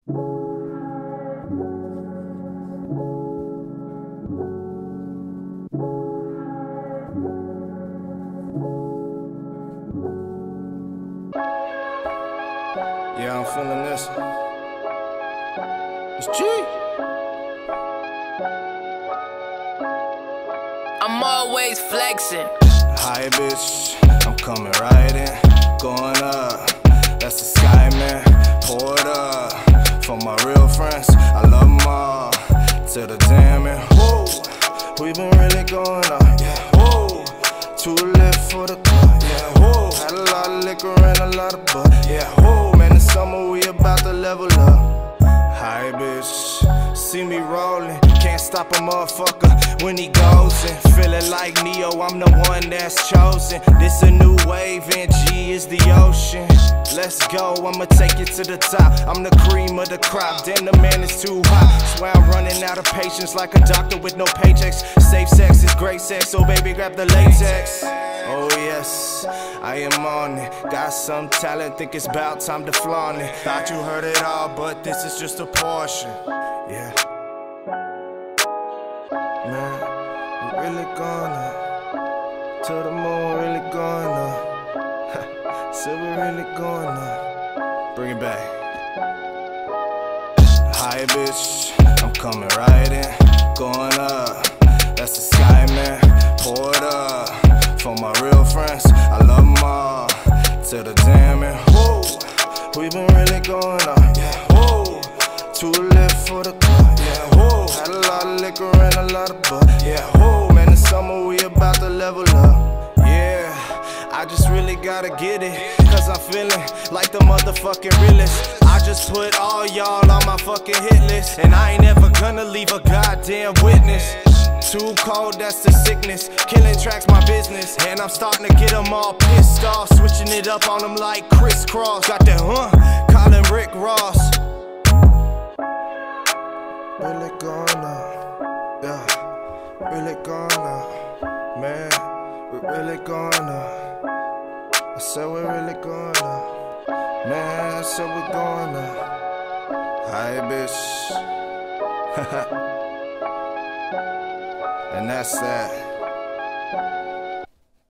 Yeah, I'm feeling this. It's G. I'm always flexing. Hi, bitch. I'm coming right in. Going up. That's the sky, man. Pour it up. For my real friends. I love them all. To the damn end. Whoa. We been really going up. Yeah. Whoa. Too lit for the club. Yeah. Whoa. Had a lot of liquor and a lot of bud. Yeah. Whoa. Man, this summer we about to level up. Hi, bitch. See me rolling, can't stop a motherfucker when he goes in. Feeling like Neo, I'm the one that's chosen. This a new wave and G is the ocean. Let's go, I'ma take you to the top. I'm the cream of the crop, damn the man is too hot. Swear I'm running out of patience like a doctor with no paychecks. Safe sex is great sex, so baby grab the latex. Oh yes, I am on it. Got some talent, think it's about time to flaunt it. Thought you heard it all, but this is just a portion. Yeah. Man, we really gonna to the moon, really gonna so we really gonna bring it back. Hi, bitch, I'm coming right in, going up. That's the sky, man. Pour it up for my real friends. I love them all to the damn end. Whoa, we been really going up. Yeah, whoa, too lit for the club. Yeah, whoa, had a lot of liquor and a lot of bud. Yeah, whoa, man, this summer we about to level up. Yeah, I just really gotta get it, cause I'm feeling like the motherfucking realest. I just put all y'all on my fucking hit list, and I ain't ever gonna leave a goddamn witness. Too cold, that's the sickness. Killing tracks my business, and I'm starting to get them all pissed off. Switching it up on them like crisscross. Got that calling Rick Ross. Really gonna, yeah, really gonna, man, we really gonna. I said we're really gonna, man, I said we're gonna. Hi, bitch. And that's that.